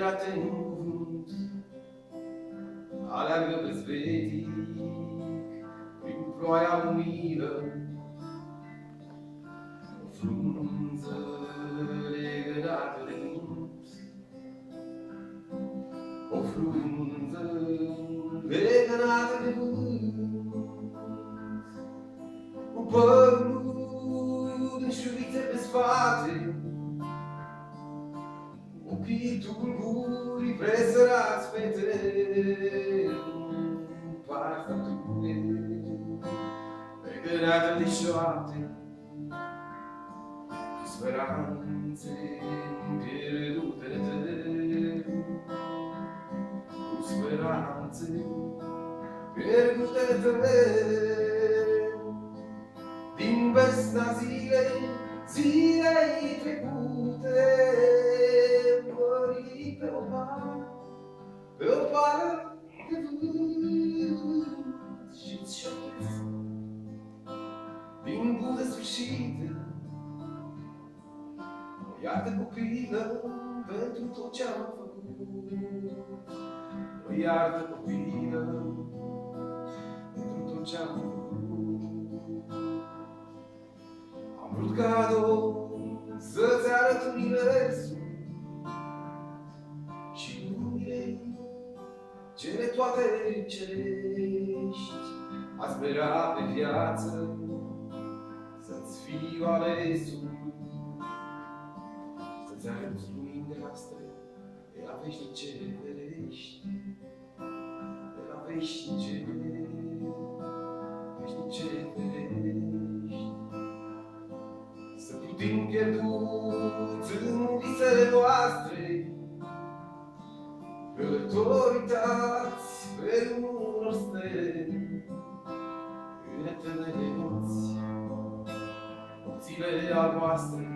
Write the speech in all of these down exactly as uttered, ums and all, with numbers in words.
îmbrățișate în cuvânt, aleargă bezvetic prin ploaia umilă. O frunză legănată de munți, o frunză legănată de vânt, cu părul în șurițe pe spate, ochii tulburi presărați pe teren, partea tine legănată de șoapte, cu speranțe pierdute de teren, cu speranțe pierdute de teren, din vesna zilei, zilei trecute, mări pe o pală, pe o pală de vânt și-ți șoptesc din buze sfârșite. O iartă copilă pentru tot ce-am făcut, o iartă copilă pentru tot ce-am făcut. Am vrut cadou să-ți arăt universul și lumile cele toate cerești. A spera pe viață să-ți fiu alesul, să-ți arăt lumini astre de la veșnice verești, de la veșnice veșnice verești. Să putem pierduți în visele noastre, călători uitați pe unor stele, în eternele nopți, nopțile alboastre.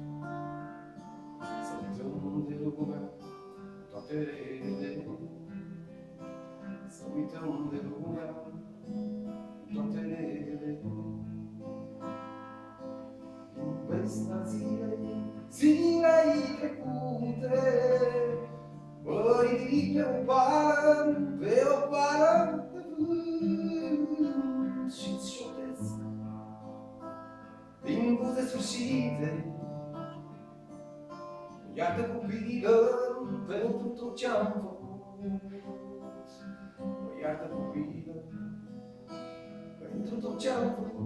Să uităm de lumea toate relele, să uităm de lumea toate relele. Vesna zilei, zilei trecute, mă ridic pe o pală, pe o pală de vânt și-ți șoptesc din buze sfârșite. Iartă copilă pentru tot ce-am făcut, iartă copilă pentru tot ce-am făcut.